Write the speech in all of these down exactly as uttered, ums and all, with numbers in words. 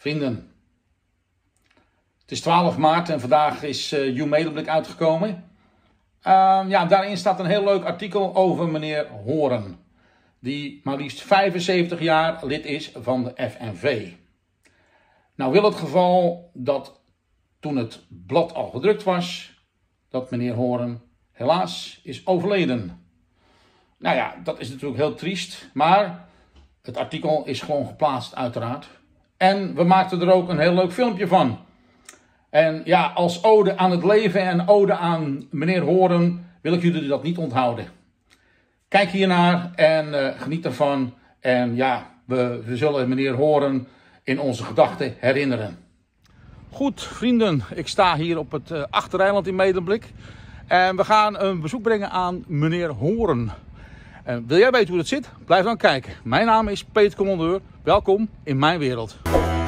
Vrienden, het is twaalf maart en vandaag is uh, uw Medeblik uitgekomen. Uh, ja, daarin staat een heel leuk artikel over meneer Horen, die maar liefst vijfenzeventig jaar lid is van de F N V. Nou wil het geval dat toen het blad al gedrukt was, dat meneer Horen helaas is overleden. Nou ja, dat is natuurlijk heel triest, maar het artikel is gewoon geplaatst uiteraard. En we maakten er ook een heel leuk filmpje van. En ja, als ode aan het leven en ode aan meneer Horen wil ik jullie dat niet onthouden. Kijk hiernaar en uh, geniet ervan. En ja, we, we zullen meneer Horen in onze gedachten herinneren. Goed vrienden, ik sta hier op het uh, achtereiland in Medeblik. En we gaan een bezoek brengen aan meneer Horen. En wil jij weten hoe dat zit? Blijf dan kijken. Mijn naam is Peter Commandeur. Welkom in mijn wereld.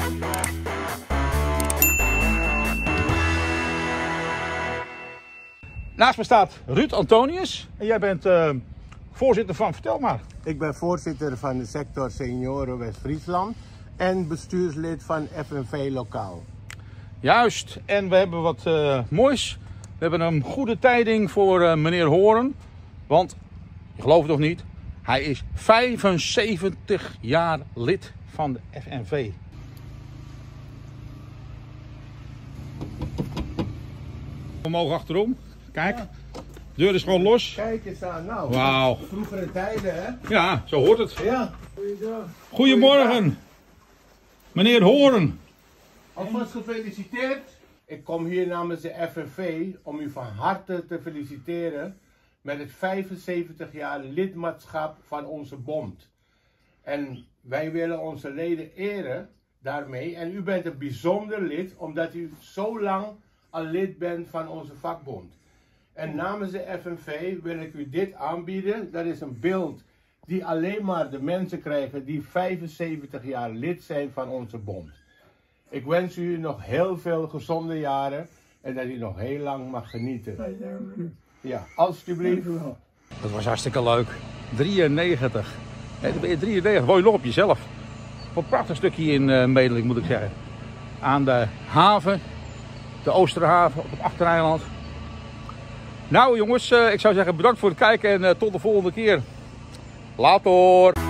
Naast me staat Ruud Antonius. En jij bent uh, voorzitter van, vertel maar. Ik ben voorzitter van de sector Senioren West-Friesland en bestuurslid van F N V Lokaal. Juist, en we hebben wat uh, moois. We hebben een goede tijding voor uh, meneer Horen. Want, je gelooft het nog niet, hij is vijfenzeventig jaar lid van de F N V. We mogen achterom. Kijk, ja. De deur is gewoon los. Kijk eens aan, nou. Wauw. Vroegere tijden, hè? Ja, zo hoort het. Ja. Goeiedag. Goedemorgen, Goeiedag. meneer Horen. Alvast gefeliciteerd. Ik kom hier namens de F N V om u van harte te feliciteren met het vijfenzeventig jaar lidmaatschap van onze bond. En wij willen onze leden eren daarmee. En u bent een bijzonder lid omdat u zo lang al lid bent van onze vakbond. En namens de F N V wil ik u dit aanbieden. Dat is een beeld die alleen maar de mensen krijgen die vijfenzeventig jaar lid zijn van onze bond. Ik wens u nog heel veel gezonde jaren en dat u nog heel lang mag genieten. Ja, alstublieft. Dat was hartstikke leuk. drieënnegentig. Hey, dan ben je drieënnegentig. Woon je nog op jezelf. Wat een prachtig stukje in uh, Medeblik moet ik zeggen. Aan de haven. De Oosterhaven op het achtereiland. Nou jongens, uh, ik zou zeggen bedankt voor het kijken en uh, tot de volgende keer. Later.